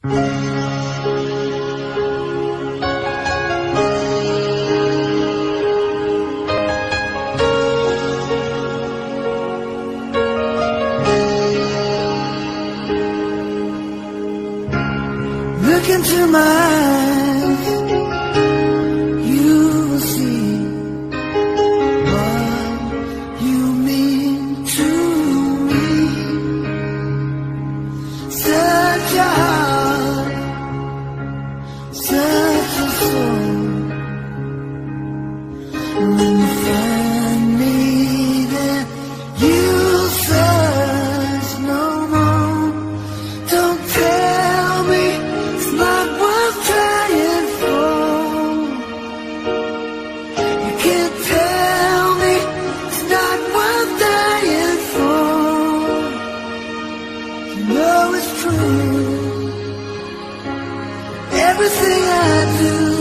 Look into my eyes, you will see what you mean to me. Such a heart, such a soul. When you find me there, you'll search no more. Don't tell me it's not worth trying for. You can't tell me it's not worth dying for. You know it's true. Everything I do